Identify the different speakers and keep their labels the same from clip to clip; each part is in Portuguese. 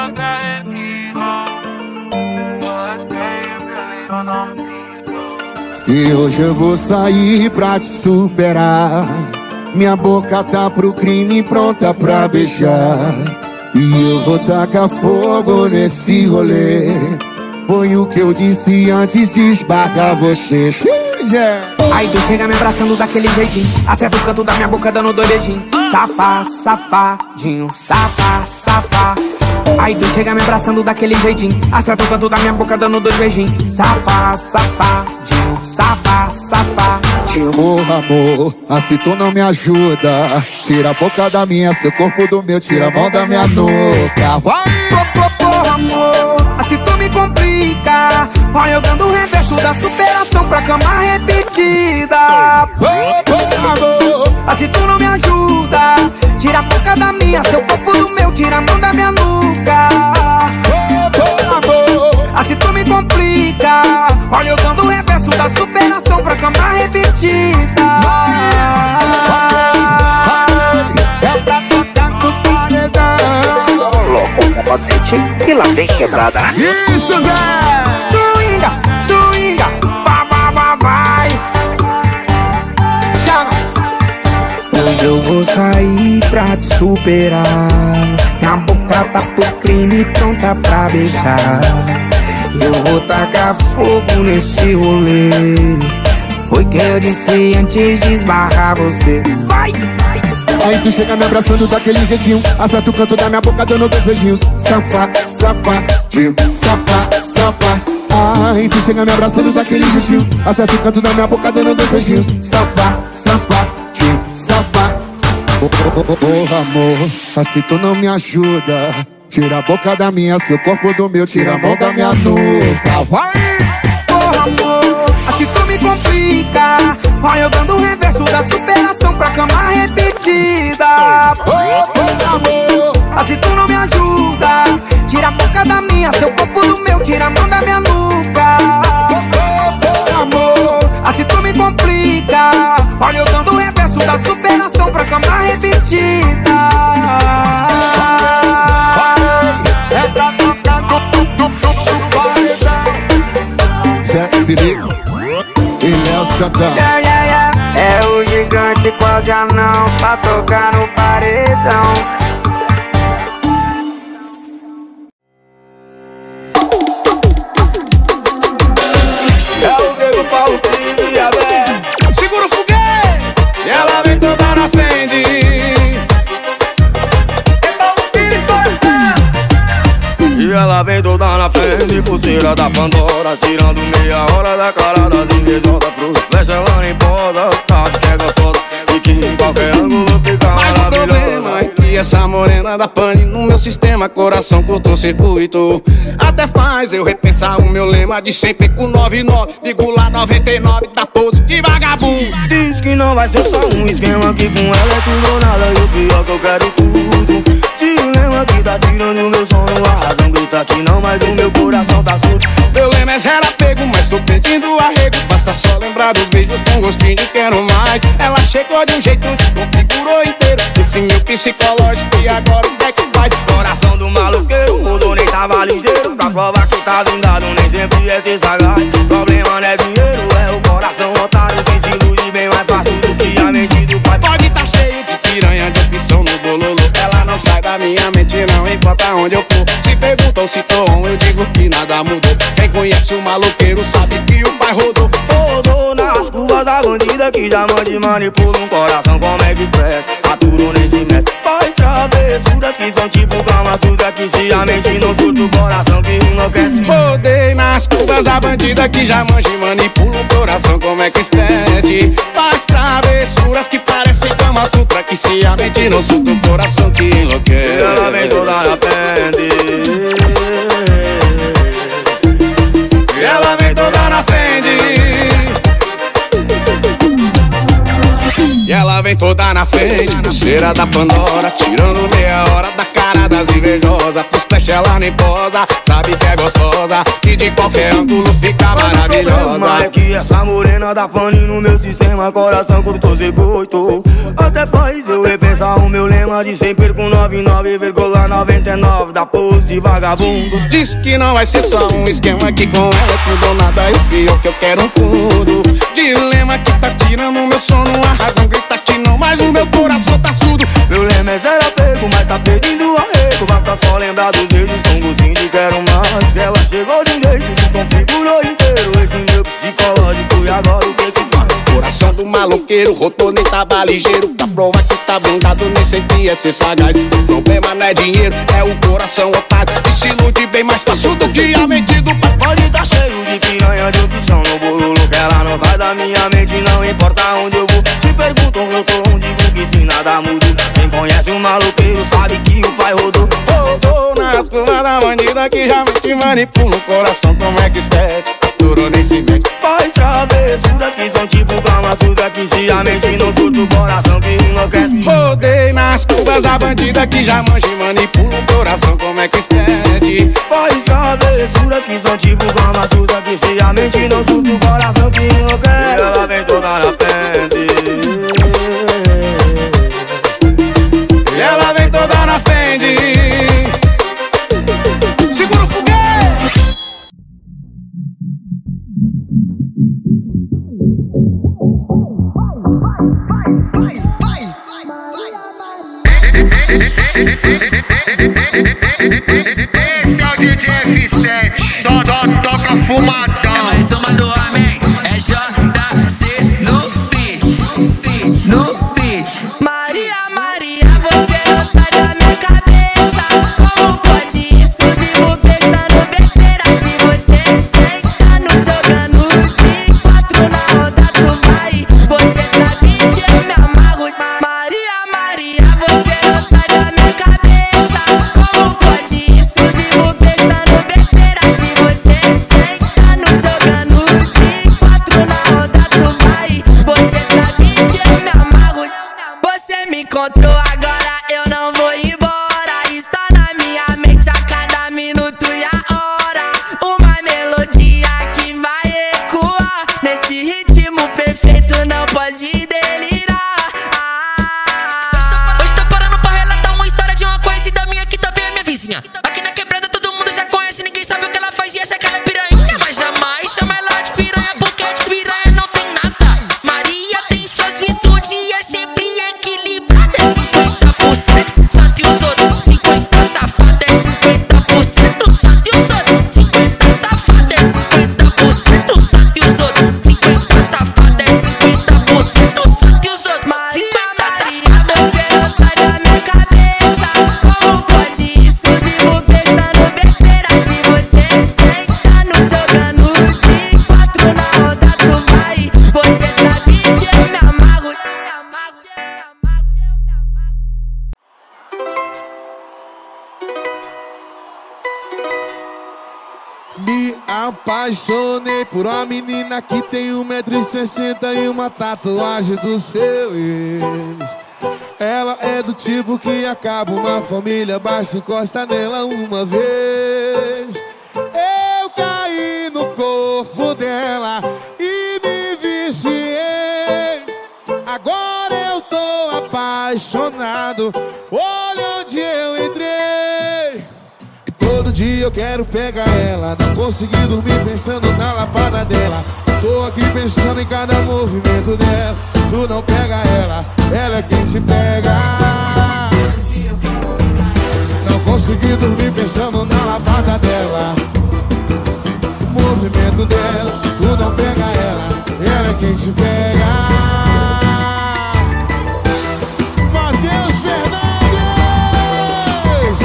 Speaker 1: E hoje eu vou sair pra te superar. Minha boca tá pro crime pronta pra beijar. E eu vou tacar fogo nesse rolê. Foi o que eu disse antes de esbarrar você.
Speaker 2: Aí tu chega me abraçando daquele jeitinho, acerta o canto da minha boca dando dois beijinhos. Safá, safadinho, safá, safá. Aí tu chega me abraçando daquele jeitinho, acerta o canto da minha boca dando dois beijinhos. Safá, safadinho, safá, safadinho.
Speaker 1: Porra, amor, assim tu não me ajuda. Tira a boca da minha, seu corpo do meu, tira a mão da minha nuca. Vai!
Speaker 2: Porra, amor, assim tu me complica. Vai jogando o reverso da superação pra cama repetida.
Speaker 1: Porra, amor,
Speaker 2: assim tu não me ajuda. Tira a boca da minha, seu corpo do meu, tira a mão da minha nuca.
Speaker 1: porra, amor,
Speaker 2: assim tu me complica. Olha eu dando o reverso da superação pra cama repetida.
Speaker 1: é pra tocar no paredão.
Speaker 3: Louco, potente e lá vem quebrada.
Speaker 1: Isso, Zé!
Speaker 2: Swinga, swinga, vai. Chama. Hoje eu vou sair pra te superar. Minha boca tá pro crime pronta pra beijar. Eu vou tacar fogo nesse rolê. Foi que eu disse antes de esbarrar você. Vai!
Speaker 1: Aí tu chega me abraçando daquele jeitinho, acerta o canto da minha boca dando dois beijinhos. Safá, safadinho, safá, safá. Aí tu chega me abraçando daquele jeitinho, acerta o canto da minha boca dando dois beijinhos. Safá, safadinho, safá. Porra, amor, assim tu não me ajuda. Tira a boca da minha, seu corpo do meu, tira a mão da minha nuca. Vai!
Speaker 2: Porra, amor, assim tu me complica. Vai jogando o reverso da superação pra cama repetida.
Speaker 1: Porra, amor,
Speaker 2: assim tu não me ajuda. Tira a boca da minha, seu corpo do meu, tira a mão da minha nuca.
Speaker 1: porra, amor,
Speaker 2: assim tu me complica. Olha eu dando o reverso da superação pra cama repetida.
Speaker 1: é pra tocar no paredão. Zé Felipe e Léo Santana.
Speaker 3: É o gigante quase anão pra tocar no paredão.
Speaker 4: É o Nego Paulo e a Bé. Segura o foguete e ela vem toda na frente. É Paulo Pires, e ela vem toda na frente, pulseira da Pandora, tirando meia hora da cara das invejosas. Pro flecha ela nem posa, sabe que é gostosa e que em qualquer ângulo fica maravilhosa. Mas o problema é que essa morena da pane no meu sistema, coração curto-circuito. Até faz eu repensar o meu lema de sempre com 99, digo lá 99, da pose de vagabundo. Diz que não vai ser só um esquema, que com ela é tudo ou nada, e o pior que eu quero tudo. Se o lema que tá tirando o meu sono, a razão grita que não, mas o meu coração tá surdo. Meu lema é zero apego, mas tô pedindo arrego. Basta só lembrar dos beijos com gostinho de quero mais. Ela chegou de um jeito, desconfigurou inteiro esse meu psicológico, e agora o que é que faz? Coração do maloqueiro, mudou, nem tava ligeiro. Pra provar que tá zindado, nem sempre é ser sagaz. Problema não é dinheiro, é o coração otário. Quem se ilude bem mais fácil do que a mente do pai. Pode tá cheio de piranha, de opção no bololô. Ela não sai da minha mente, não importa onde eu for. Se perguntam se tô on, eu digo que nada mudou. Quem conhece o maloqueiro sabe que o pai rodou. Rodou nas curvas da bandida, que já mande manipula um coração como é que expressa. Aturou nesse mestre, faz travessuras que são tipo Kama Sutra, que se a mente não surta o coração que enlouquece. Rodei nas curvas da bandida, que já manja e manipula um coração como é que expede. Faz travessuras que parecem Kama Sutra, que se a mente não surta o coração que enlouquece. E ela vem toda na frente, e ela vem toda na frente, e ela vem toda na frente, pulseira da Pandora, tirando meia hora da cara das invejosas. Pros flash ela nem posa, sabe que é gostosa e de qualquer ângulo fica maravilhosa. Mas é que essa morena da pane no meu sistema, coração curto-circuito. Até faz eu repensar o meu lema acima de 100, perco 99,99 da pose de vagabundo.
Speaker 5: Diz que não vai ser só um esquema, que com ela tudo ou nada, e o pior que eu quero tudo. Dilema que tá tirando meu sono, a razão grita que não, mas o meu coração tá surdo.
Speaker 4: Meu lema é zero apego, mas tá pedindo arrego. Basta só lembrar dos dedos com gozinho de quero mais. Ela chegou de um jeito que configurou inteiro esse meu psicológico, e agora o que que faz?
Speaker 5: Coração do maloqueiro, rotor nem tava ligeiro. Pra provar que tá blindado, nem sempre é ser sagaz. O problema não é dinheiro, é o coração otário, que se ilude bem mais fácil do que a mente do pai.
Speaker 4: Pode tá cheio de piranha de opção no bololo, que ela não sai da minha mente, não importa onde eu vou. Se perguntam eu tô onde digo que se nada mudou. Quem conhece um maloqueiro sabe que o pai rodou.
Speaker 5: Rodou nas curvas da bandida que já te manipula o coração, como é que espete? Durou nem se mete.
Speaker 4: Faz travessuras que são tipo Kama Sutra, que se a mente não surta o coração que enlouquece.
Speaker 5: Rodei nas curvas da bandida que já manja e manipula o coração, como é que espete?
Speaker 4: Faz travessuras que são tipo Kama Sutra, que se a mente não surta o coração que enlouquece. Ela vem toda na frente,
Speaker 5: ela vem toda na frente. Segura o foguete.
Speaker 6: Esse é o DJ F7, toca fumadão.
Speaker 7: É mais uma do homem, é JC no beat, no beat.
Speaker 8: Maria, Maria, você não sai da minha cabeça. Como pode isso? Vivo pensando besteira de você. Sentando, jogando de 4 na roda, tu vai. Você sabe que eu me amarro. Maria, Maria, você não sai da minha cabeça. Como pode isso? Vivo pensando besteira de você. Sentando, jogando de 4 na roda, tu vai. Você sabe que eu me amarro. Você me encontrou agora, eu não vou embora. Está na minha mente a cada minuto e a hora. Uma melodia que vai ecoar nesse ritmo perfeito, não pode delirar.
Speaker 7: Hoje tô parando pra relatar uma história de uma conhecida minha que também é minha vizinha. Aqui na quebrada todo mundo já conhece, ninguém sabe o que ela faz e acha que ela é piranha. Mas jamais chama ela de piranha, porque de piranha não tem nada. Maria tem suas virtudes e é sempre equilibrada. É 50% santo e os outros 50 safada. É 50% santo e os outros 50 safada. É 50% santo e os outros 50 safada. É 50% santo e os outros 50 safada.
Speaker 8: Você não sai da minha cabeça. Como pode isso? Vivo pensando besteira de você. Sentando, jogando de 4 na roda, tu vai. Você sabe que eu me amarro.
Speaker 1: Me apaixonei por uma menina que tem 1,60 m e uma tatuagem do seu ex. Ela é do tipo que acaba uma família, basta encosta nela uma vez. Eu caí no corpo dela e me viciei. Agora eu tô apaixonado, olha onde eu entrei. E todo dia eu quero pegar ela, não consegui dormir pensando na lapada dela. Tô aqui pensando em cada movimento dela. Tu não pega ela, ela é quem te pega. Não consegui dormir pensando na lapada dela. Movimento dela, tu não pega ela, ela é quem te pega. Matheus Fernandes,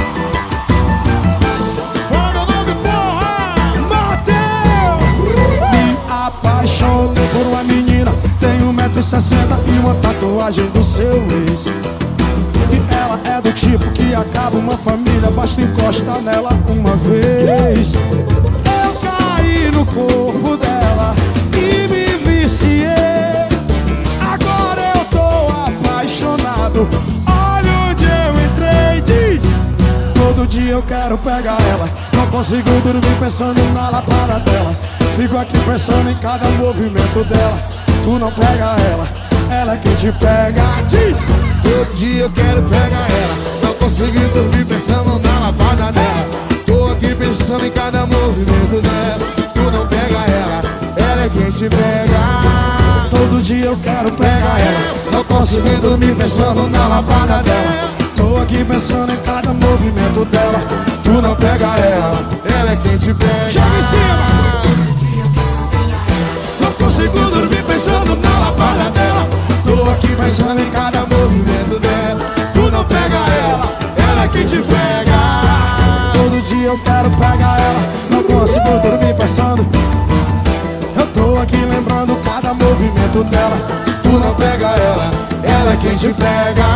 Speaker 1: fala meu nome, porra! Matheus!
Speaker 9: Me apaixonei por uma menina, tem 1,60 m e uma tatuagem do seu ex. E ela é do tipo que acaba uma família, basta encostar nela uma vez. Eu caí no corpo dela e me viciei. Agora eu tô apaixonado, olha onde eu entrei. Diz: todo dia eu quero pegar ela, não consigo dormir pensando na lapada dela. Fico aqui pensando em cada movimento dela. Tu não pega ela, ela é quem te pega. Diz!
Speaker 10: Todo dia eu quero pegar ela, não consegui dormir pensando na lavada dela. Tô aqui pensando em cada movimento dela. Tu não pega ela, ela é quem te pega.
Speaker 9: Todo dia eu quero pegar ela, não consegui dormir pensando na lavada dela. Tô aqui pensando em cada movimento dela.
Speaker 10: Tu não pega ela é quem te pega.
Speaker 9: Joga em cima! Não consigo dormir pensando na lavada dela. Tô aqui pensando em cada movimento dela.
Speaker 10: Tu não pega ela é quem te pega.
Speaker 9: Todo dia eu quero pegar ela, não consigo dormir pensando. Eu tô aqui lembrando cada movimento dela.
Speaker 10: Tu não pega ela é quem te pega.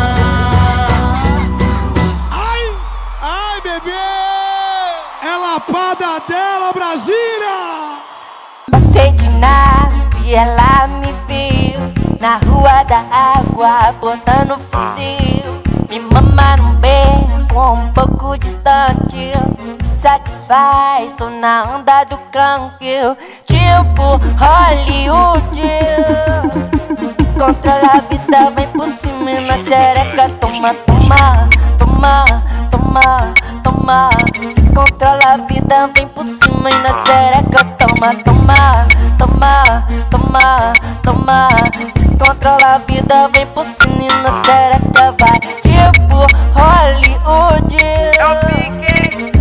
Speaker 9: Ai, ai, bebê! É lapada dela, Brasília!
Speaker 11: Passei de nave e ela me viu na rua da água, botando fuzil. Me mama num beco um pouco distante, me satisfaz, tô na onda do canque. Tipo Hollywood, controla a vida, vem por cima e na xereca. Toma, toma, toma, toma, toma. Se controla a vida, vem por cima e na xereca. Toma, toma, toma, toma, toma. Se controla a vida, vem por cima e na xereca. Vai tipo Hollywood.
Speaker 3: Eu fiquei,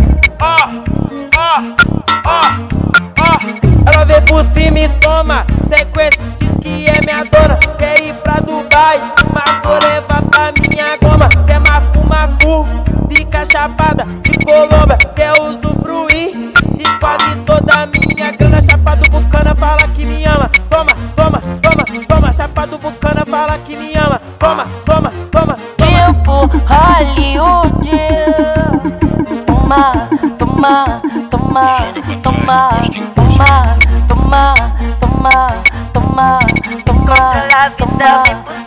Speaker 3: Ela vem por cima e toma sequência, diz que é minha dona. Quer ir pra Dubai, mas vou levar pra minha goma. Quer mafu, fica chapada de Colômbia. Quer usufruir de quase toda a minha grana. Chapa do Bucana fala que me ama. Toma, toma, toma, toma. Chapa do Bucana fala que me ama. Toma, toma, toma, toma.
Speaker 11: Tipo Hollywood. Toma, toma, toma, toma, toma, toma, toma, toma, toma, toma, toma,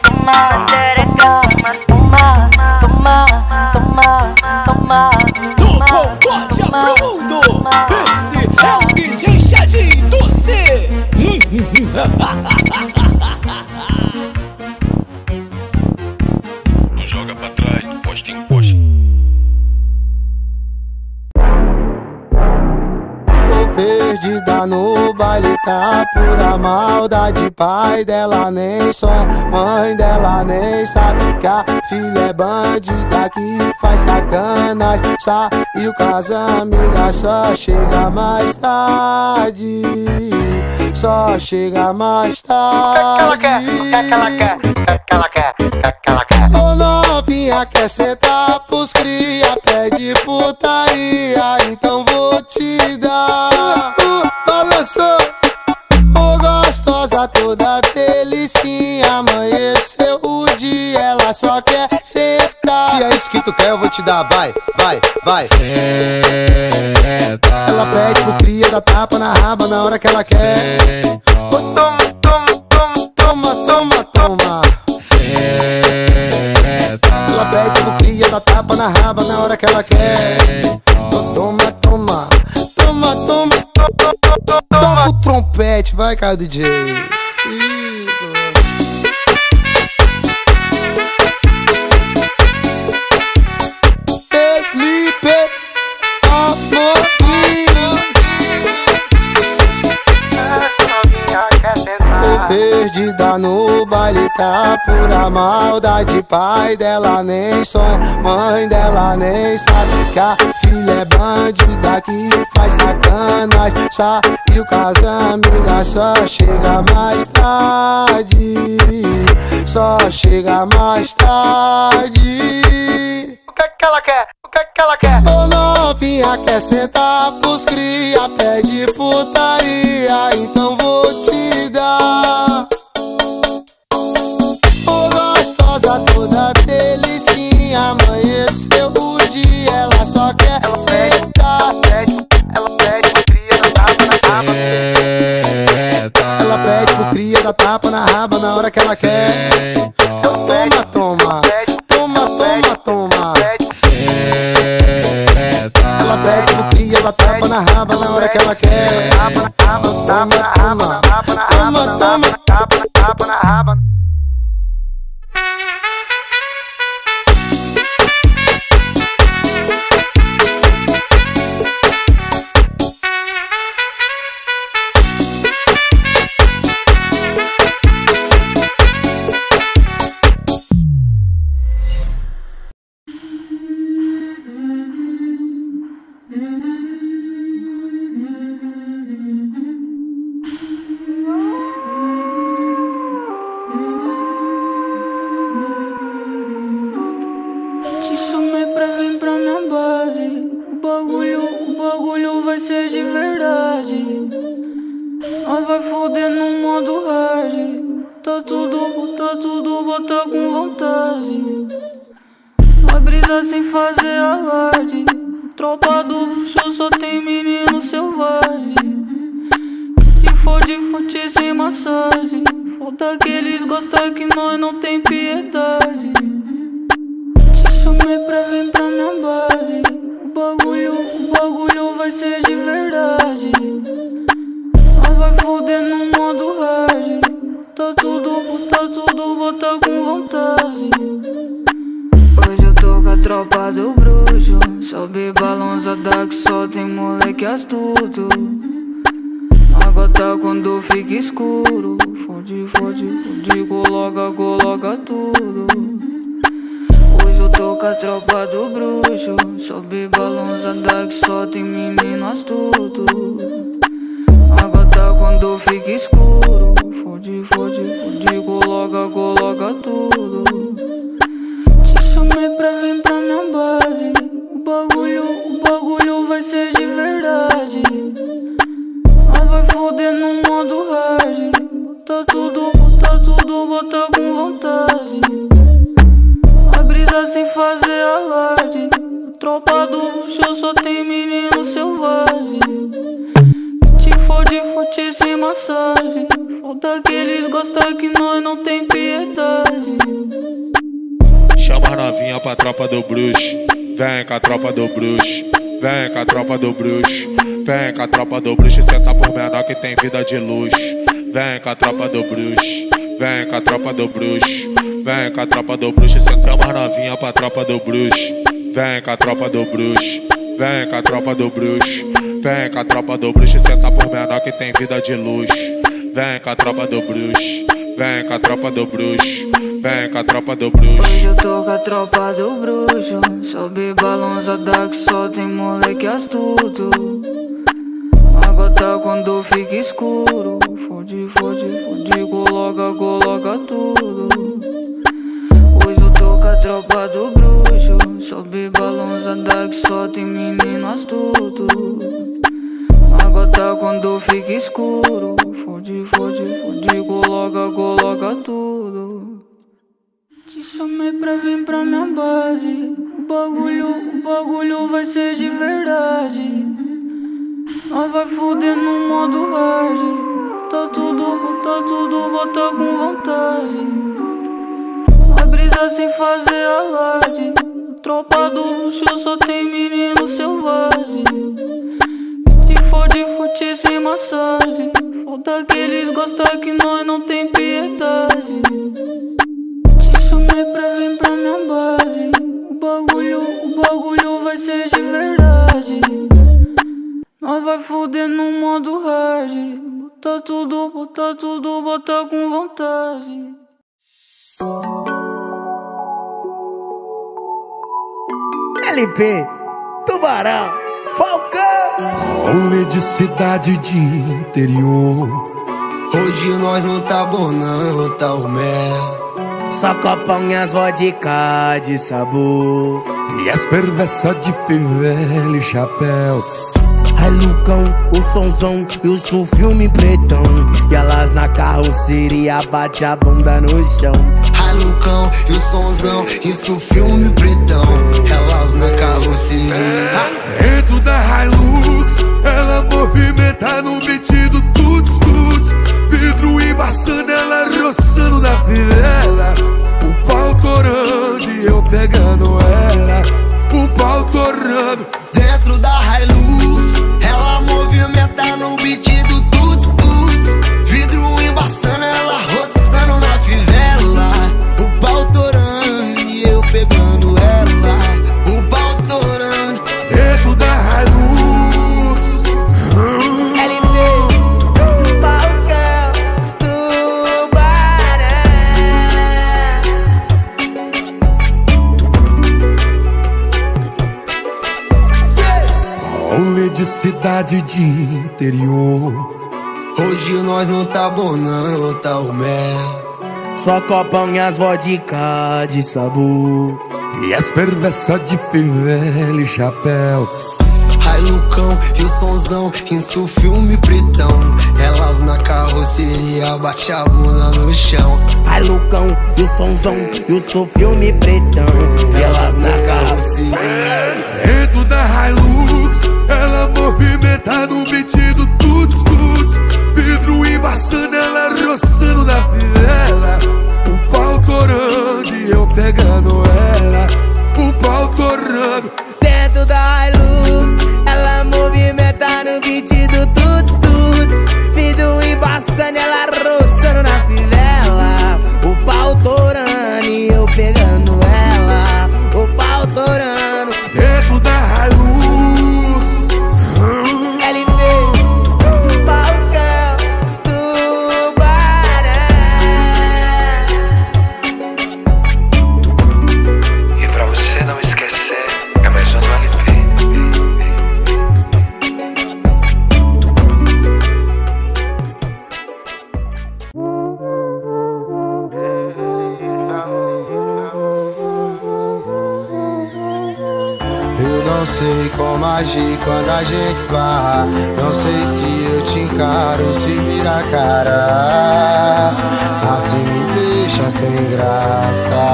Speaker 11: toma, toma, toma, toma.
Speaker 12: Do Concórdia pro mundo, esse é o DJ Chadinho do C.
Speaker 13: Não joga pra trás, posta em posta.
Speaker 14: Perdida no baile, tá pura maldade. Pai dela nem sonha, mãe dela nem sabe que a filha é bandida que faz sacanagem. Saiu com as amigas, só chega mais tarde. Só chega mais tarde.
Speaker 3: O que ela quer? O que ela quer? O que ela quer? O que ela quer?
Speaker 14: Ô novinha, quer sentar pros cria, pede putaria, então vou te dar. Balançou, ô gostosa toda delicinha. Amanheceu o dia, ela só quer sentar.
Speaker 10: Se é isso que tu quer, eu vou te dar, vai, vai, vai.
Speaker 14: Ela pede pro cria, dá tapa na raba na hora que ela quer.
Speaker 3: Toma, toma, toma,
Speaker 14: toma, toma, toma. Ela pede pro cria, dá tapa na raba na hora que ela quer. Toma, toma, toma, toma. Toca o trompete, vai, cara, DJ. Isso. Felipe Amorim. Tô perdida no baile, tá pura maldade. Pai dela nem sonha, mãe dela nem sabe que a filha é bandida que faz sacanagem. Saiu com as amigas, só chega mais tarde. Só chega mais tarde.
Speaker 3: O que ela quer? O que ela quer?
Speaker 14: Ô novinha, quer sentar pros cria, pede putaria, então vou te dar. Ô gostosa toda delicinha, amanheceu o dia, ela só quer sentar.
Speaker 3: Ela pede pro cria, dá tapa na raba.
Speaker 14: Ela pede pro cria, dá tapa na raba na hora que ela quer. Toma, toma, toma, toma, toma. Ela pede pro cria, dá tapa na raba na hora que ela quer. Toma, toma, toma, toma, toma, tapa na raba.
Speaker 15: vai foder no modo hard. Bota tudo, bota com vontade. Vai brisar sem fazer alarde. Tropa do bruxo só tem menino selvagem. Que fode fonte sem massagem. Falta que eles gostam que nós não tem piedade. Te chamei pra vir pra minha base. O bagulho vai ser de verdade. Nós vai foder no modo hard. Bota tudo, bota com vontade. Hoje eu tô com a tropa do bruxo. Sobe balançada que só tem moleque astuto. A gota quando fica escuro. Fode, coloca tudo. Hoje eu tô com a tropa do bruxo. Sobe balançada que só tem menino astuto. A gota quando fica escuro. Fode, coloca tudo. Te chamei pra vir pra minha base. O bagulho vai ser de verdade. Nós vai foder no modo hard. Bota tudo, bota com vontade. Vai brisar sem fazer alarde. A tropa do bruxo só tem menino selvagem. Te fode sem massagem. Falta que eles gostam que nós não tem piedade.
Speaker 16: Chama a novinha pra tropa do bruxo. Vem com a tropa do bruxo. Vem com a tropa do bruxo. Vem com a tropa do bruxo. Senta por menor que tem vida de luxo. Vem com a tropa do bruxo. Vem com a tropa do bruxo. Vem com a tropa do bruxo. Senta a novinha pra tropa do bruxo. Vem com a tropa do bruxo. Vem com a tropa do bruxo. Vem com a tropa do bruxo. Senta por menor que tem vida de luxo. Vem com a tropa do bruxo. Vem com a tropa do bruxo. Vem com a tropa do bruxo.
Speaker 15: Hoje eu tô com a tropa do bruxo. Sobe balançada que só tem moleque astuto. A gota quando fica escuro. Fode, coloca tudo. Hoje eu tô com a tropa do bruxo. Sobe balançada que só tem menino astuto. A gota quando fica escuro. Fode, coloca tudo. Te chamei pra vir pra minha base. O bagulho vai ser de verdade. Nós vai foder no modo hard. Bota tudo, bota com vontade. Vai brisar sem fazer alarde. Tropa do luxo só tem menino selvagem. Te fode sem massagem. Falta que eles gostam que nós não tem piedade. Te chamei pra vir pra minha base. O bagulho vai ser de verdade. Nós vai foder no modo hard. Bota tudo, bota com vontade.
Speaker 17: LP, Tubarão, Falcão.
Speaker 18: Rolê de cidade de interior.
Speaker 17: Hoje nós não tá bom não, tá o mel. Só copão e as vodka de sabor.
Speaker 18: E as perversas de fivela e chapéu.
Speaker 17: Ai Lucão, o sonzão e o filme pretão. E elas na carroceria bate a bunda no chão. Ai Lucão, e o sonzão e o filme pretão. Elas na carroceria.
Speaker 18: Dentro da Hilux, ela movimenta no beat do tuts tuts. Vidro embaçando, ela roçando na fivela. O pau torando e eu pegando ela. O pau torando.
Speaker 17: Dentro da Hilux, ela movimenta no beat do tuts tuts. Vidro embaçando, ela roçando na fivela. O pau torando e eu pegando ela. O pau torando.
Speaker 18: Dentro da Hilux.
Speaker 8: LP, Falcão, Tubarão.
Speaker 18: Rolê de cidade de interior.
Speaker 17: Hoje nós não tá bom não, tá o mel. Só copão e as vodka de sabor.
Speaker 18: E as perversas de fivela e chapéu.
Speaker 17: Ai Hilux e o sonzão, isso filme pretão. Elas na carroceria, bate a bunda no chão.
Speaker 19: Hilux e o sonzão, isso filme pretão.
Speaker 17: Elas na carroceria.
Speaker 18: Dentro da Hilux, ela movimenta no beat do tuts tuts. Vidro embaçando, ela roçando na fivela. O pau torando e eu pegando ela. O pau torando.
Speaker 19: Dentro da Hilux, ela movimenta no beat do tuts tuts. Vidro embaçando, ela roçando na fivela. O pau torando e eu pegando ela. O pau torando.
Speaker 18: Dentro da Hilux,
Speaker 19: LV, Falcão, Tubarão.
Speaker 20: E pra você não esquecer, é mais um do LP.
Speaker 14: Eu não sei como agir quando a gente esbarra. Não sei se eu te encaro, se vira a cara. Assim me deixa sem graça.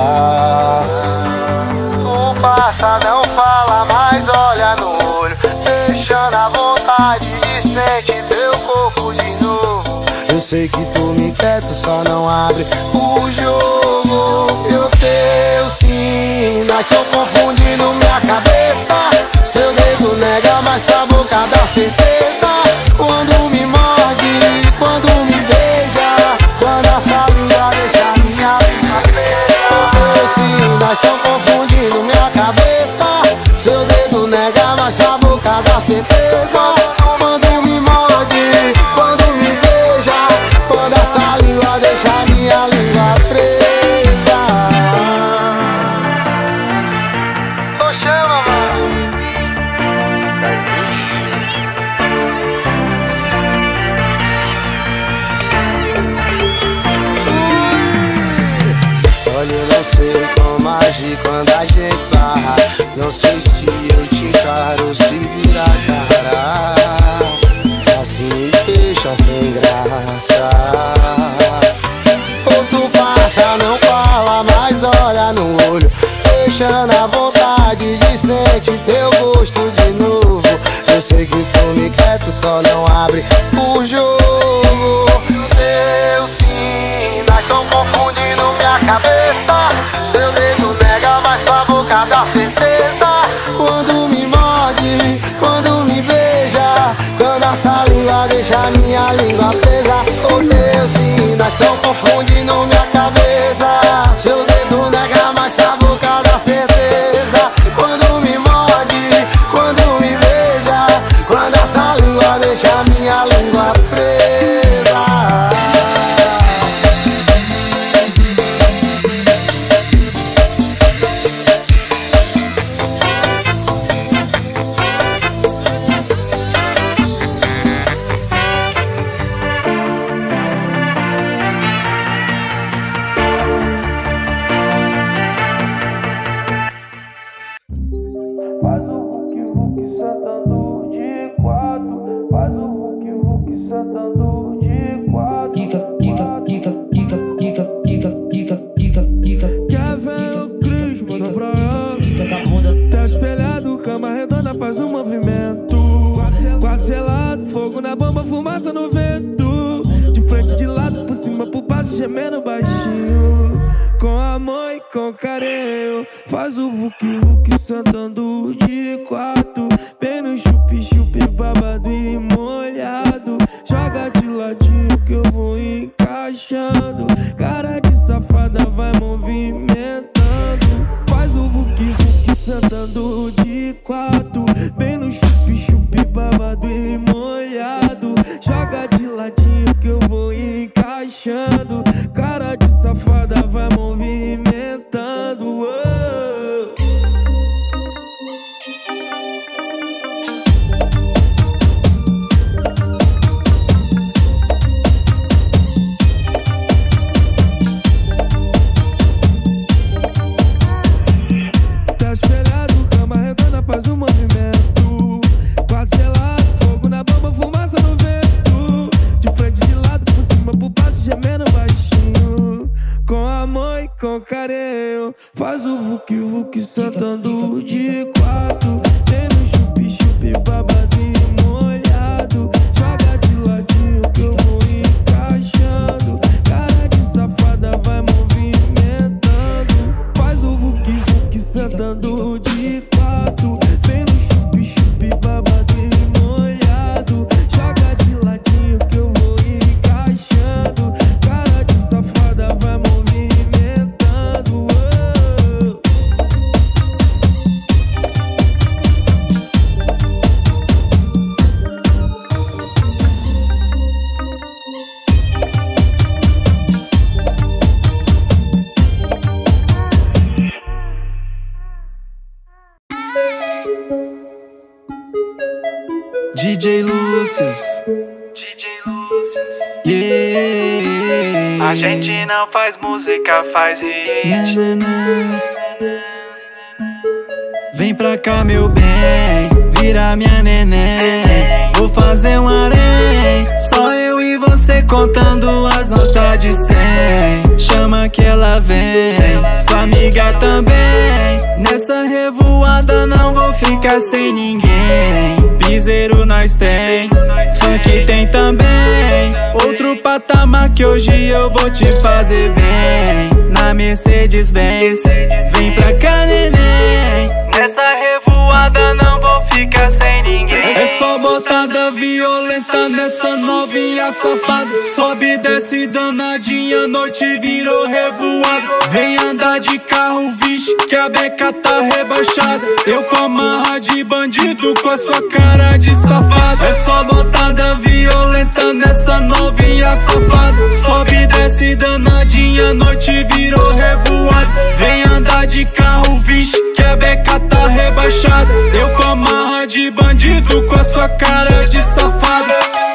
Speaker 14: Tu passa, não fala, mas olha no olho, deixando a vontade de sentir teu corpo de novo. Eu sei que tu me quer, tu só não abre o jogo. Eu teu sim, nós tão confundindo minha cabeça. Seu dedo nega, mas sua boca dá certeza. Quando me morde, quando me beija, quando essa língua deixa minha língua presa. Eu sim, nós tão confundindo minha cabeça. Seu dedo nega, mas sua boca dá certeza. Quando me morde, quando me beija, quando essa língua deixa minha língua presa. Ô, chama, mano. Olha, eu não sei como agir quando a gente esbarra. Não sei se eu te encaro, se vira a cara. Assim me deixa sem graça. Ou tu passa, não fala, mas olha no olho, deixando a vontade de sentir teu gosto de novo. Eu sei que tu me quer, tu só não abre o jogo. Eu sim, nós tão confundindo minha cabeça. Seu dedo nega, mas sua boca dá certeza. Quando me morde, quando me beija, quando essa língua deixa minha língua presa. Oh Deus, sim, nós tão confundindo minha cabeça. Seu dedo nega, mas sua boca dá certeza. Quando me morde, quando me beija, quando essa língua deixa minha língua presa.
Speaker 3: Faz o Hulk sentando de quatro. Faz o Hulk sentando de quatro. Kika, kika, kika, kika, kika, kika, kika, kika, kika. Quer ver o Cris, manda pra ela. Tá espelhado, cama redonda, faz um movimento. Quarto gelado, fogo na bomba, fumaça no vento. De frente, de lado, por cima, por baixo, gemendo baixinho. Com amor e com carinho. Faz o Hulk sentando de quatro. Bem no chup-chup, babado e molhado. Joga de ladinho que eu vou encaixando. Cara de safada vai movimentando. Faz o Hulk sentando de quatro. Bem no chup-chup, babado e molhado. Joga de ladinho que eu vou encaixando. Cara de safada vai movimentando. Tá espelhado, cama redonda, faz um movimento.
Speaker 21: Faz o vuki-vuki sentando de quatro. Tem no chupi-chupi babadinho molhado. Joga de ladinho que eu vou encaixando. Cara de safada vai movimentando. Faz o vuki-vuki sentando de quatro. Tem no chupi-chupi babadinho molhado. Joga de ladinho que eu vou encaixando. Cara de safada vai movimentando.
Speaker 22: DJ Lúcius, yeah.
Speaker 23: A gente não faz música, faz hit.
Speaker 22: Vem pra cá, meu bem, vira minha neném. Vou fazer um harém, só eu e você contando as notas de 100. Chama que ela vem, sua amiga também. Nessa revoada não vou ficar sem ninguém. Piseiro nós tem, funk tem também. Outro patamar que hoje eu vou te fazer bem. Na Mercedes-Benz, vem pra cá, neném.
Speaker 23: Nessa revoada não vou ficar sem ninguém.
Speaker 22: É só botada violenta nessa novinha safada. Sobe e desce danadinha, noite virou revoada. Vem andar de carro, vixe, que a beca tá rebaixada. Eu com a marra de bandido, com a sua cara de safada. É só botada violenta nessa novinha safada. Sobe e desce danadinha, noite virou revoada. Vem andar de carro, vixe, que a beca tá rebaixada. Eu com a marra de bandido, com a sua cara de safada.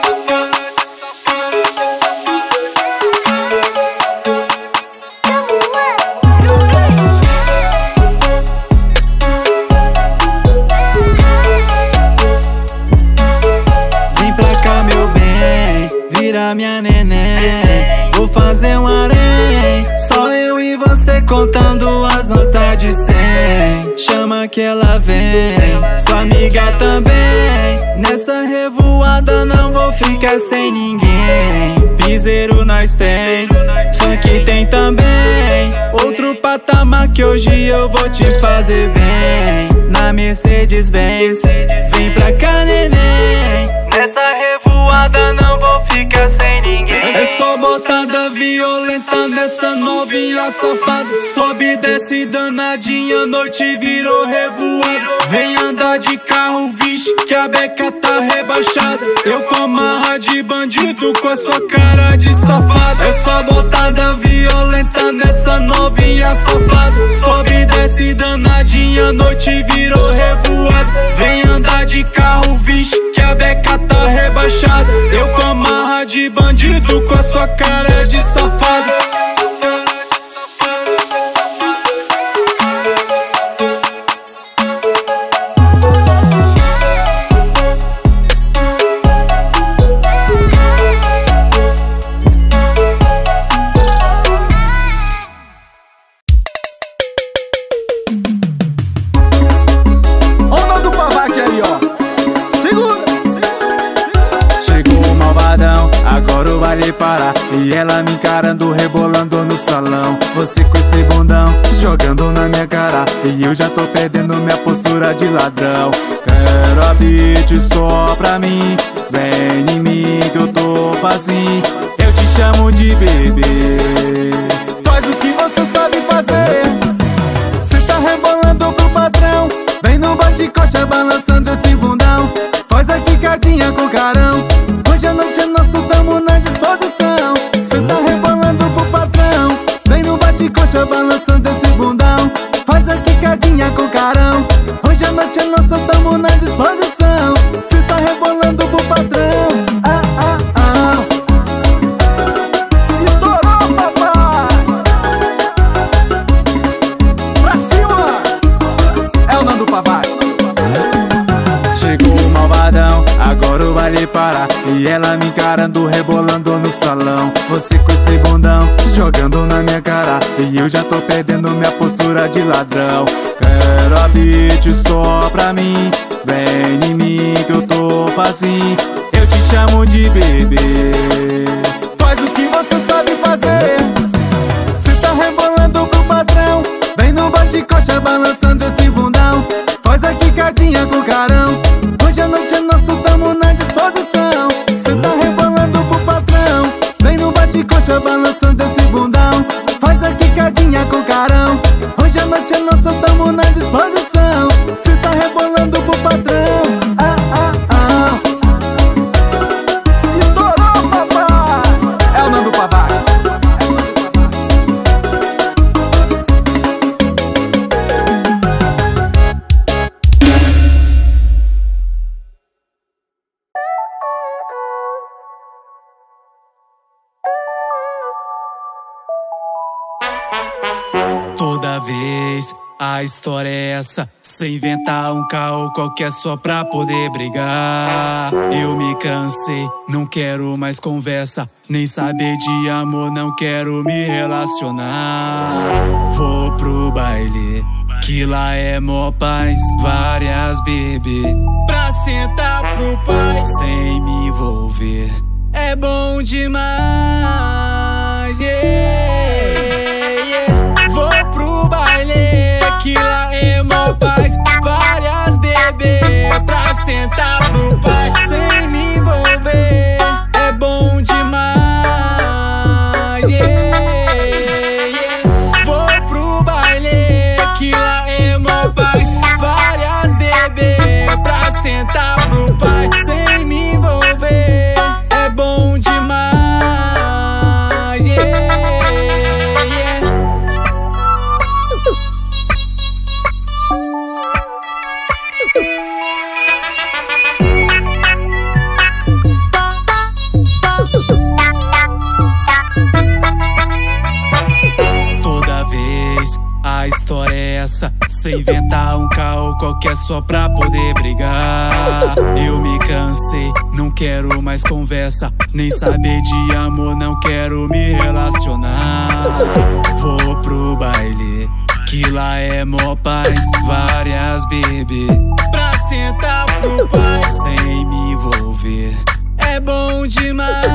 Speaker 22: Vem pra cá, meu bem, vira minha neném. Vou fazer um harém, só eu e você contando as notas de 100. Chama que ela vem, sua amiga também. Nessa revoada não vou ficar sem ninguém. Piseiro nós tem, funk tem também. Outro patamar que hoje eu vou te fazer bem. Na Mercedes-Benz, vem pra cá, neném.
Speaker 23: Nessa revoada não vou ficar sem ninguém.
Speaker 22: É só botada violenta nessa novinha safada. Sobe e desce danadinha, noite virou revoada. Vem andar de carro, vixe, que a beca tá rebaixada. Eu com a marra de bandido, com a sua cara de safada. É só botada violenta nessa novinha safada. Sobe e desce danadinha, noite virou revoada. Vem andar de carro, vixe, que a beca tá rebaixada. Eu com a marra de bandido, com a sua cara de safada.
Speaker 21: Onda do Pavac aí, ó. Segura.
Speaker 22: Chegou o malvadão, agora o baile parar. E ela me encarando, rebolando no salão. Você com esse bundão, jogando na minha cara. E eu já tô perdendo minha postura de ladrão. Quero a beat só pra mim. Vem em mim que eu tô facinho. Eu te chamo de bebê. Faz o que você sabe fazer. Cê tá rebolando pro patrão. Vem no bate-coxa balançando esse bundão. Faz a quicadinha com carão. Hoje a noite é nossa, tamo na disposição. Cê tá rebolando pro patrão. Vem no bate-coxa balançando esse bundão. Faz a quicadinha com carão. Hoje a noite é nossa, tamo na disposição. Cê tá rebolando pro patrão. Ah, ah, ah.
Speaker 21: Estourou, papai. Pra cima.
Speaker 22: É o Nando Pavac. Chegou o malvadão, agora o o baile parar e ela me encarando, rebolando no salão. Você com esse bundão jogando na minha cara e eu já tô perdendo minha postura de ladrão. Quero a beat só pra mim, vem em mim que eu tô facinho. Eu te chamo de bebê, faz o que você sabe fazer. Cê tá rebolando pro patrão, vem no bate-coxa balançando esse bundão. Faz a quicadinha com carão, hoje a noite é nossa, tamo na disposição. Cê tá rebolando pro patrão, vem no bate-coxa balançando esse bundão. Faz a quicadinha com carão, hoje a noite é nossa, tamo na disposição. Cê tá rebolando pro patrão. Estourou, papai! É o Nando Papai. Toda vez a história é essa, cê inventar um caô qualquer só pra poder brigar. Eu me cansei, não quero mais conversa, nem saber de amor, não quero me relacionar. Vou pro baile, que lá é mó paz, várias bebê pra sentar pro pai, sem me envolver, é bom demais, Vou pro baile, que lá é mó paz, várias bebê pra sentar pro pai, sem me envolver, é bom demais, Vou pro baile, que lá é mó paz, várias bebê pra sentar pro pai, sem me envolver, é bom demais, Toda vez a história é essa, cê inventar um caô qualquer só pra poder brigar. Eu me cansei, não quero mais conversa, nem saber de amor, não quero me relacionar. Vou pro baile, que lá é mó paz, várias bebê pra sentar pro pai, sem me envolver, é bom demais,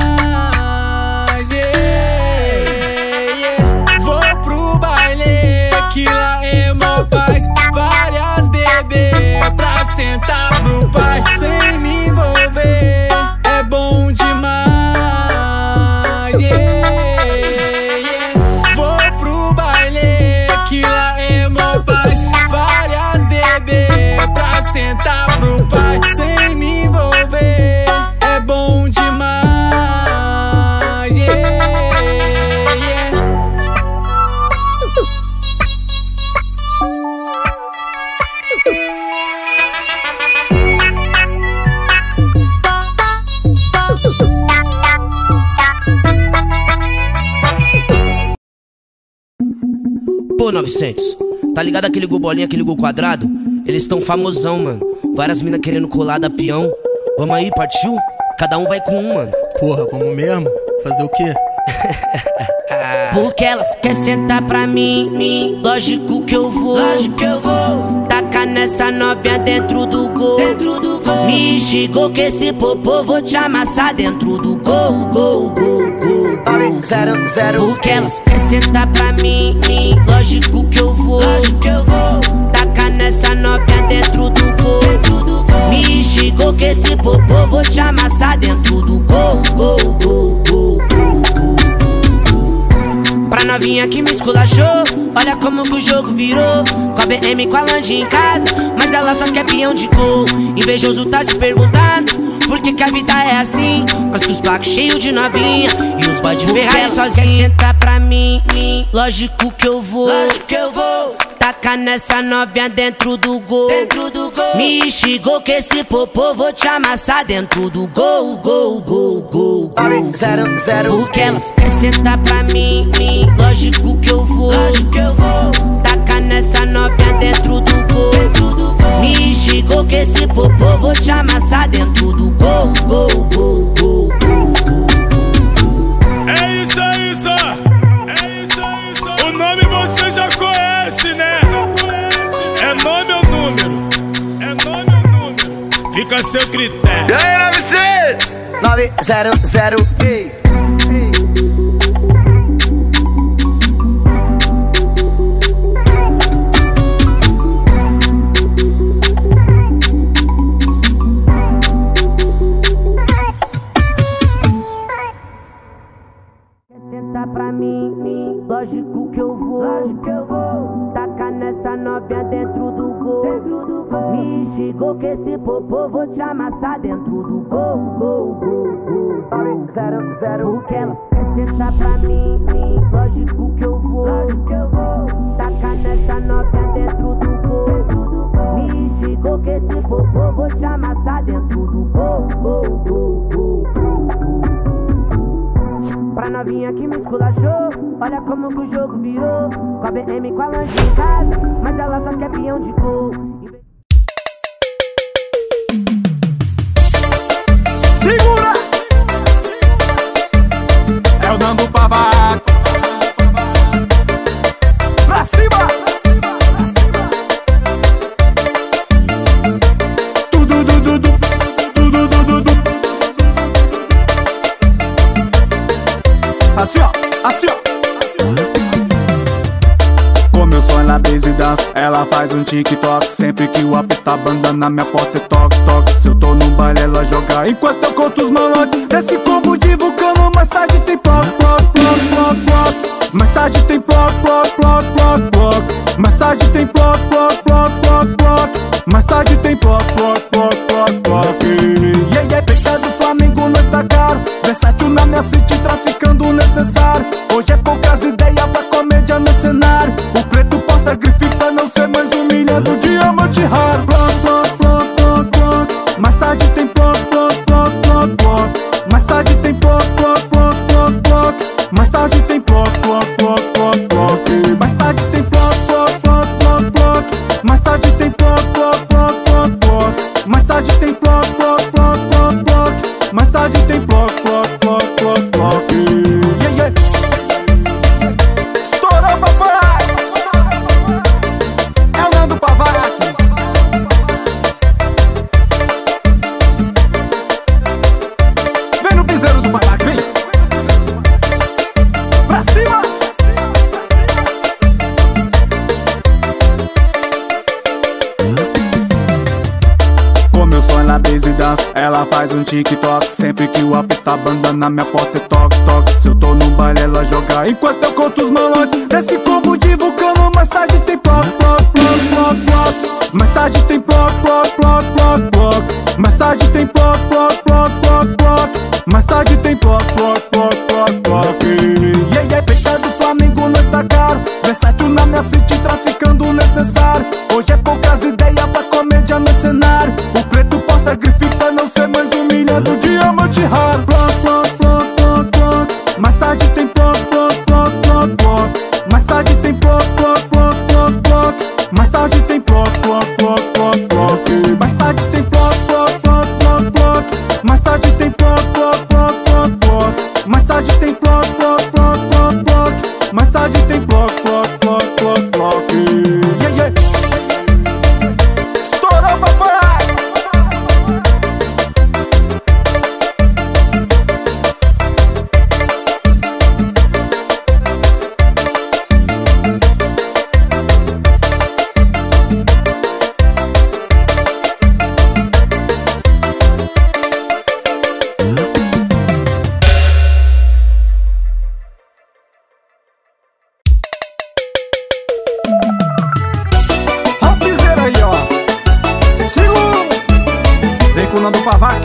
Speaker 22: Vou pro baile, que lá é mó paz, várias bebê pra sentar pro pai, sem me envolver, é bom demais, Vou pro baile, que lá é mó paz, várias bebê pra sentar pro pai, sem me envolver, é bom demais,
Speaker 2: Pô, 900, tá ligado aquele gol bolinha, aquele gol quadrado? Eles tão famosão, mano. Várias minas querendo colar da peão. Vamos aí, partiu? Cada um vai com um, mano.
Speaker 4: Porra, vamos mesmo? Fazer o quê?
Speaker 11: Porque elas quer sentar pra mim, lógico que eu vou, tacar nessa novinha dentro do gol, Me xingou que esse popô vou te amassar dentro do gol, Porque elas quer sentar pra mim, lógico que eu vou, tacar nessa novinha dentro do gol, Me xingou que esse popô vou te amassar dentro do gol, Pra novinha que me esculachou, olha como que o jogo virou. Com a BM, com a Land em casa, mas ela só quer peão de gol. Invejoso tá se perguntando por que a vida é assim. Nós com os placos cheios de novinha e os bode Ferrari sozinho. Senta pra mim, lógico que eu vou, tacar nessa novinha dentro do gol, Me xingou que esse popô vou te amassar dentro do gol, Porque elas quer sentar pra mim, lógico que eu vou, tacar nessa novinha dentro do gol, Me xingou que
Speaker 2: esse popô vou te amassar dentro do gol, gol, gol, gol, gol, gol.
Speaker 18: É isso aí, só. É isso aí, só. O nome você já conhece, né? É nome ou número? É nome ou número? Fica a seu critério.
Speaker 17: E aí, 900? 900, ei.
Speaker 3: Senta pra mim, lógico que eu vou tacar nessa novinha dentro do gol. Me chegou que esse popô vou te amassar dentro do gol, gol, gol, gol, gol. Porque ela quer sentar pra mim, lógico que eu vou tacar nessa novinha dentro do gol. Me chegou que esse popô vou te amassar dentro do gol, gol, gol, gol, gol. Pra novinha que me esculachou, olha como que o jogo virou. Com a BM, com a lanche em casa, mas ela só quer peão de gol.
Speaker 22: Segura! É o Nando Pavaco. Pra cima! Tudo, tudo, tudo, tudo, tudo, tudo. Assim ó, assim ó. Como eu sou na base dance, ela faz um TikTok. Sempre que o apita a banda na minha porta é toque, toque. Se eu tô no baile ela joga enquanto eu conto os malotes. Desse combo de vulcano, mais tarde tem ploc, ploc, ploc, ploc, ploc. Mais tarde tem ploc, ploc, ploc, ploc, ploc. Mais tarde tem ploc, ploc, ploc, ploc, ploc. Mais tarde tem ploc, ploc, ploc, ploc, ploc. Yeah, yeah, peita do Flamengo não está caro. Versátil na minha city, traficando o necessário. Hoje é poucas ideias pra comédia no cenário. O preto porta grife pra não ser mais humilhado. Diamante raro. Ploc, ploc, ploc, ploc, ploc. Mais tarde tem ploc, ploc, ploc, ploc, ploc. Mais tarde tem ploc, ploc, ploc, ploc, ploc. Mais tarde tem ploc, ploc, ploc, ploc, ploc. Mais tarde tem ploc, ploc, ploc, ploc, ploc. Mais tarde tem ploc, ploc, ploc, ploc, ploc. Mais tarde tem ploc, ploc, ploc, ploc, ploc. Mais tarde tem ploc, ploc, ploc, ploc, ploc. Yeah, yeah. Estourou, papai. É o Nando Pavaco. Vem no piseiro do Pavaco, vem. Pra cima. Como eu sou na base dance, ela faz um TikTok. Sempre que o apita a banda na minha porta é toque, toque. Se eu tô no baile ela joga enquanto eu conto os malotes. Desse combo de vulcano, mais tarde tem ploc, ploc, ploc, ploc, ploc. Mais tarde tem ploc, ploc, ploc, ploc, ploc. Mais tarde tem ploc, ploc, ploc, ploc, ploc. Mais tarde tem ploc, ploc, ploc, ploc, ploc. Yeah, yeah, peita do Flamengo não está caro. Versátil na minha city, traficando o necessário. Hoje é poucas ideias pra comédia no cenário. O preto porta grife pra não ser mais humilhado. Diamante raro. Ploc, ploc, ploc, ploc, ploc. Mais tarde tem ploc, ploc, ploc, ploc, ploc. Mais tarde tem ploc, ploc, ploc, ploc, ploc. Mais tarde tem ploc, ploc, ploc, ploc, ploc. Mais tarde tem ploc, ploc, ploc, ploc, ploc. Mais tarde tem ploc, ploc, ploc, ploc, ploc. Mais tarde tem ploc, ploc, ploc, ploc, ploc. Mais tarde tem ploc, ploc, ploc, ploc, ploc. Yeah, yeah. Estourou, papai. Rapizeira aí, ó. Segura. Vem com o Nando Pavaco.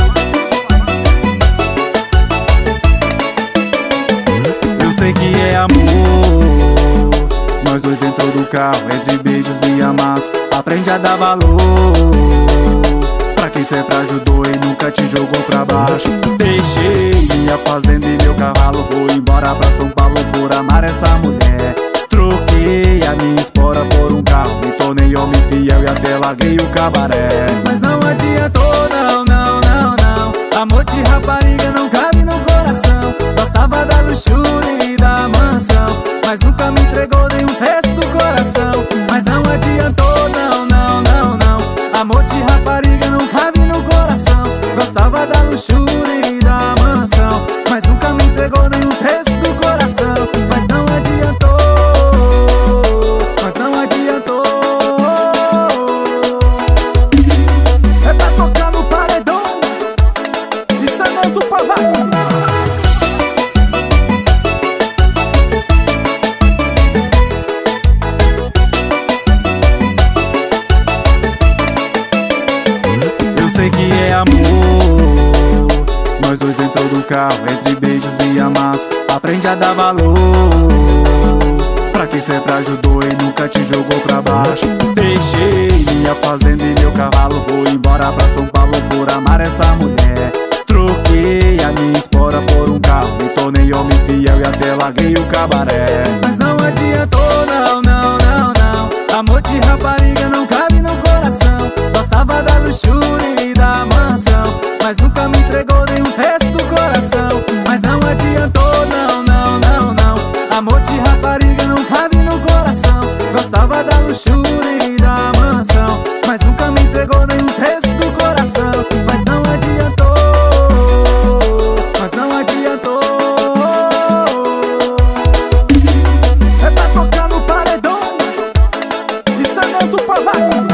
Speaker 22: Eu sei que é amor. Nós dois entrou do carro, entre beijos e amassos. Aprende a dar valor pra quem sempre ajudou e nunca te jogou pra baixo. Deixei minha fazenda e meu cavalo. Vou embora pra São Paulo por amar essa mulher Troquei a minha espora por um carro, me tornei homem fiel e até larguei o cabaré. Mas não adiantou, não, não, não, não. Amor de rapariga não cabe no coração. Gostava da luxúria e da mansão, mas nunca me entregou nenhum resto do coração. Mas não adiantou, não, não, não, não. Amor de rapariga não cabe no coração. Gostava da luxúria e da mansão, mas nunca me entregou nenhum resto do coração. Mas não adiantou, mas não adiantou. É pra tocar no paredão e sanando o pavado. Eu sei que é amor. Nós dois entrou no carro, entre beijos e amassos. Aprende a dar valor. Pra quem sempre ajudou e nunca te jogou pra baixo. Deixei minha fazenda e meu cavalo. Vou embora pra São Paulo por amar essa mulher. Troquei a minha espora por um carro, me tornei homem fiel e até larguei o cabaré. Mas não adiantou, não, não, não, não. Amor de rapariga não cabe no coração. Gostava da luxúria e da mansão, mas nunca me entregou nenhum resto do coração. Mas não adiantou, não, não, não, não. Amor de rapariga não cabe no coração. Gostava da luxúria e da mansão, mas nunca me entregou nenhum resto do coração. Mas não adiantou, mas não adiantou. É pra tocar no paredão e sanando o pavado.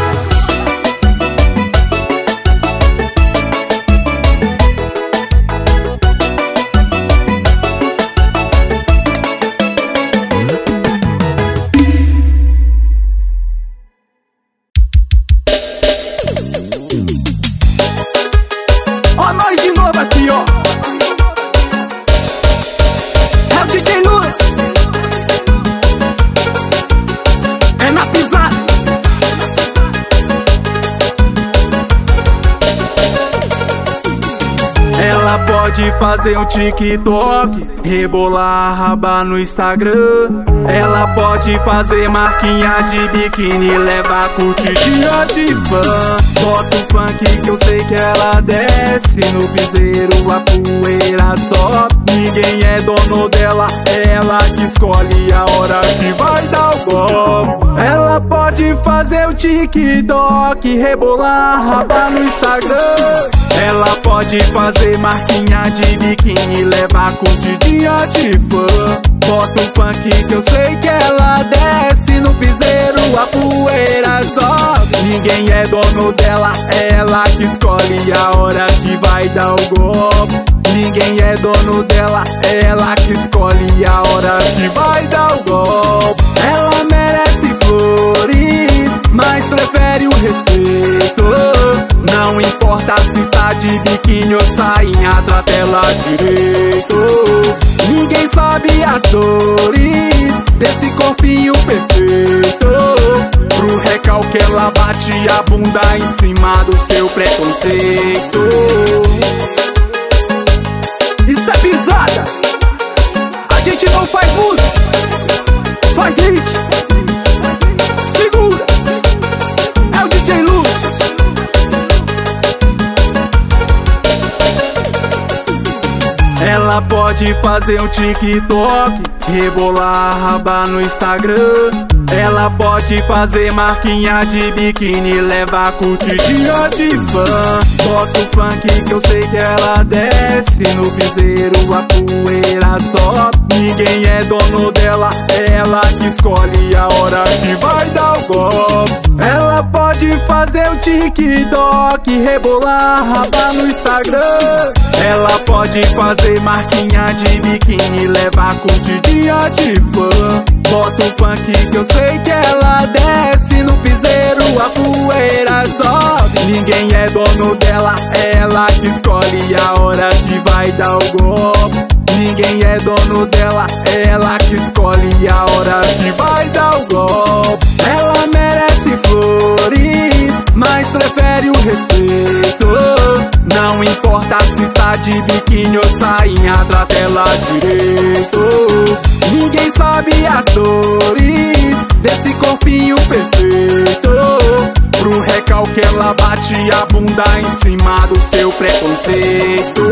Speaker 12: Ó nós de novo aqui, ó. É o DJ Luz. É na pisada.
Speaker 22: Ela pode fazer um TikTok, rebolar a raba no Instagram. Ela pode fazer marquinha de biquíni, levar curtidinha de fã. Bota o funk que eu sei que ela desce, no piseiro a poeira sobe. Ninguém é dono dela, é ela que escolhe a hora que vai dar o golpe. Ela pode fazer o TikTok, rebolar a raba no Instagram. Ela pode fazer marquinha de biquíni, levar curtidinha de fã. Bota o funk que eu sei que ela desce, no piseiro a poeira sobe. Ninguém é dono dela, é ela que escolhe a hora que vai dar o golpe. Ninguém é dono dela, é ela que escolhe a hora que vai dar o golpe. Ela merece flores, mas prefere o respeito. Não importa se tá de biquíni ou sainha, trata ela direito. Ninguém sabe as dores desse corpinho perfeito. Pro recalque ela bate a bunda em cima do seu preconceito.
Speaker 12: Isso é pisada. A gente não faz música, faz hit. Segura. É o DJ Lúcio.
Speaker 22: Ela pode fazer um TikTok, rebolar a raba no Instagram. Ela pode fazer marquinha de biquíni, levar curtidinha de fã. Bota o funk que eu sei que ela desce, no piseiro a poeira sobe. Ninguém é dono dela, é ela que escolhe a hora que vai dar o golpe. Ela pode fazer um TikTok, rebolar a raba no Instagram. Ela pode fazer marquinha de biquíni, levar curtidinha de fã. Bota o funk que eu sei que ela desce, no piseiro a poeira sobe. Ninguém é dono dela, é ela que escolhe a hora que vai dar o golpe. Ninguém é dono dela, é ela que escolhe a hora que vai dar o golpe. Ela merece flores, mas prefere o respeito. Não importa se tá de biquíni ou sainha, trata ela direito. Ninguém sabe as dores desse corpinho perfeito. Pro recalque ela bate a bunda em cima do seu preconceito.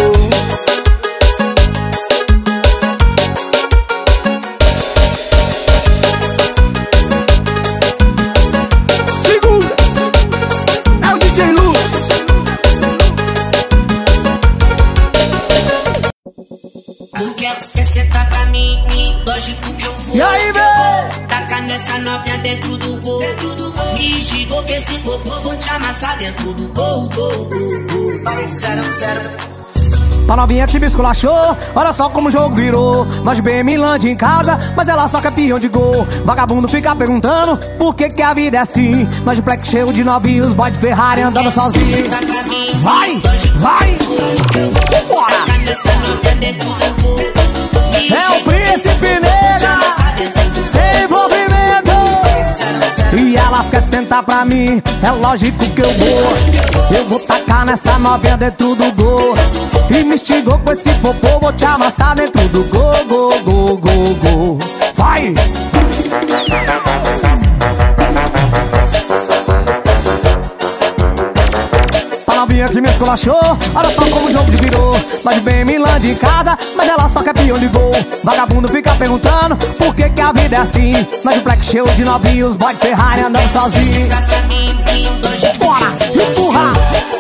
Speaker 22: Segura, é o DJ Luz.
Speaker 8: Porque você sentar pra mim, lógico que eu vou.
Speaker 22: E aí, véi?
Speaker 8: Tacar nessa novinha dentro do gol. Me xingou que esse popô vou te amassar dentro do gol. Zero.
Speaker 5: A novinha que me esculachou, olha só como o jogo virou. Nós de BM em casa, mas ela só campeão de gol. Vagabundo fica perguntando por que a vida é assim. Nós de pleque cheio de novinhos, boy de Ferrari andando sozinho. Vai, vai, bora. É o príncipe nega, sem envolvimento. E elas querem sentar pra mim, é lógico que eu vou. Eu vou tacar nessa novinha dentro do gol. E me instigou com esse popô, vou te amassar dentro do gol. Vai! A novinha que me esculachou, olha só como o jogo virou. Nós de BM em casa, mas ela só quer peão de gol. Vagabundo fica perguntando por que a vida é assim. Nós de pleque cheio de novinhos, boy de Ferrari andando sozinho. Bora, empurra!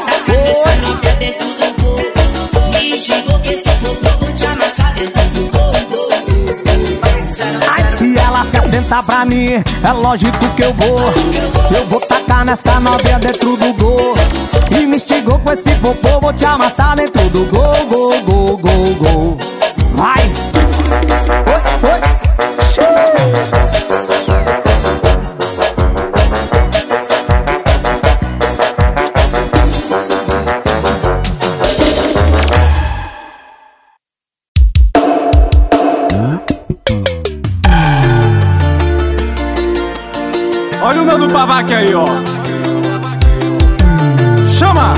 Speaker 8: Me xingou que esse popô vou te amassar dentro do gol.
Speaker 5: E elas querem sentar pra mim, é lógico que eu vou. Eu vou tacar nessa novinha dentro do gol. E me instigou com esse popô, vou te amassar dentro do gol. Vai! Oi.
Speaker 22: Olha o meu do Pavac aí, ó. Chama!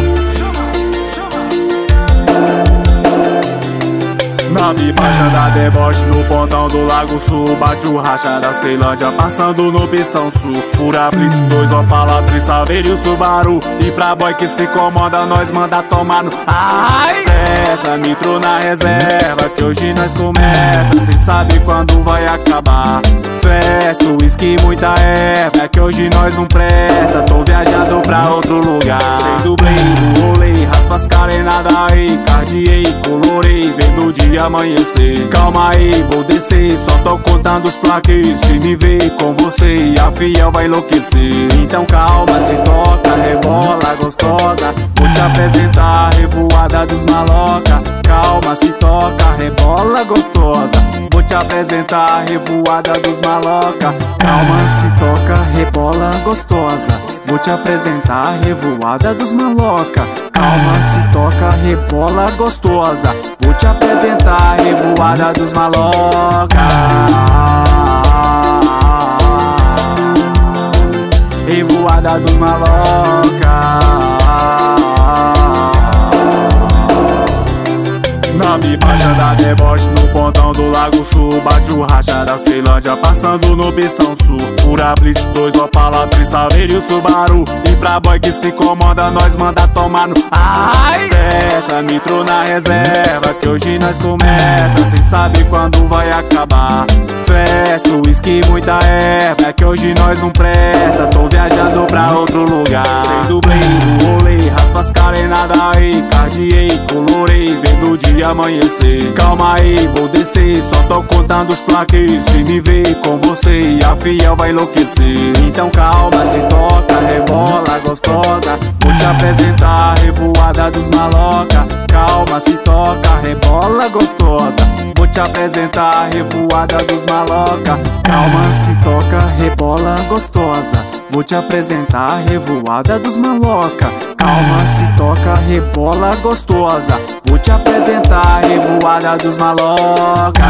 Speaker 22: Na bibaja da deboche no pontão do Lago Sul. Bate o racha da Ceilândia passando no pistão sul. Fura Blitz, 2 Opala, 3 Saveiro e o Subaru. E pra boy que se incomoda nós manda tomar no... Ai! Essa nitro na reserva que hoje nós começa. Cê sabe quando vai acabar. Festa, uísque, muita erva que hoje nós não presta. Tô viajando pra outro lugar. Sem dublê, rolei, raspa as carenadas aí. Cardiei, colorei, vendo o dia amanhecer. Calma aí, vou descer, só tô contando os plaques. Se me ver com você, a fiel vai enlouquecer. Então calma, se toca, rebola gostosa. Vou te apresentar a revoada dos maloca. Calma, se toca, rebola gostosa. Vou te apresentar a revoada dos maloca. Calma, se toca, rebola gostosa. Vou te apresentar a revoada dos maloca. Calma, se toca, rebola gostosa. Vou te apresentar a revoada dos maloca. Revoada dos maloca. Na bibaja da deboche no pontão do Lago Sul. Bate o racha da Ceilândia passando no pistão sul. Fura Blitz, 2 Opala, 3 Saveiro e o Subaru. E pra boy que se incomoda nós manda tomar no... Ai! Essa nitro na reserva que hoje nós começa. Cê sabe quando vai acabar. Festa, uísque, muita erva que hoje nós não presta. Tô viajando pra outro lugar. Sem dublê, rolei, raspa as carenadas aí. Cardiei, colorei, vendo o dia amanhecer. Calma aí, vou descer, só tô contando os plaques. Se me ver com você, a fiel vai enlouquecer. Então calma, se toca, rebola gostosa. Vou te apresentar a revoada dos maloca. Calma, se toca, rebola gostosa. Vou te apresentar a revoada dos maloca. Calma, se toca, rebola gostosa. Vou te apresentar a revoada dos maloca. Calma, se toca, rebola gostosa. Vou te apresentar a revoada dos maloca.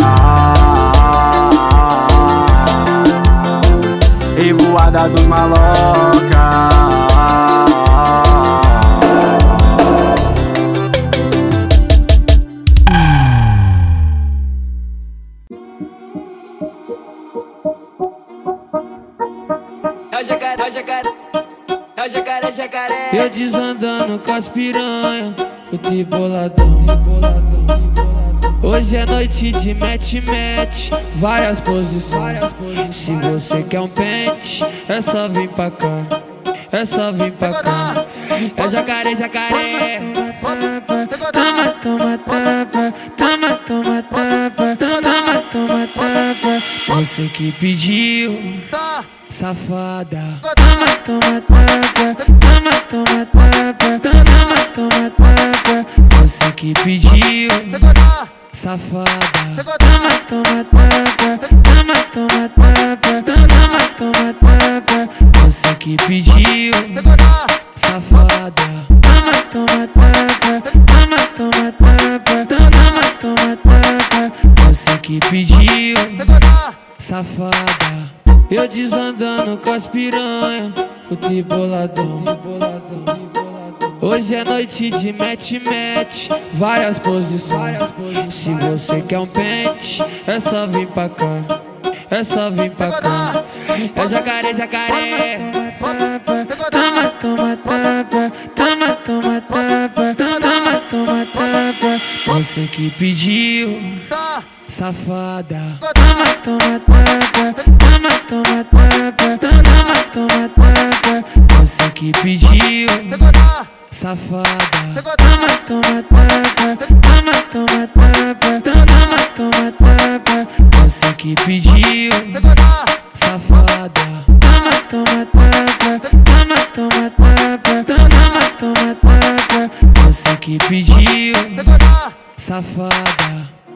Speaker 22: Revoada dos maloca.
Speaker 11: É o jacaré, jacaré.
Speaker 21: Eu desandando com as piranha, fui boladão. Hoje é noite de match, várias posições. Se você quer um pente, é só vir pra cá, é só vir pra cá. É jacaré, jacaré. Toma, toma, tapa, toma, toma, tapa, toma, toma, tapa. Você que pediu, safada. Toma, toma, tapa, toma, toma, tapa, toma, toma, tapa. Você que pediu, safada. Toma, toma, tapa, toma, toma, tapa, toma, toma, tapa. Você que pediu, safada. Toma, toma, tapa, toma, toma, tapa, toma, toma, tapa. Você que pediu, safada. Eu desandando com as piranha, fui boladão. Hoje é noite de match, várias posições. Se você quer um pente, é só vir pra cá, é só vir pra cá. É jacaré, jacaré. Toma, toma, tapa, toma, toma, tapa, toma, toma, tapa. Você que pediu, safada. Toma, toma, tapa, toma, toma, tapa, toma, toma, tapa. Você que pediu, safada. Toma, toma, tapa, toma, toma, tapa, toma, toma, tapa. Você que pediu, safada. Toma, toma, tapa, toma, toma, tapa, toma, toma, tapa. Você que pediu, safada.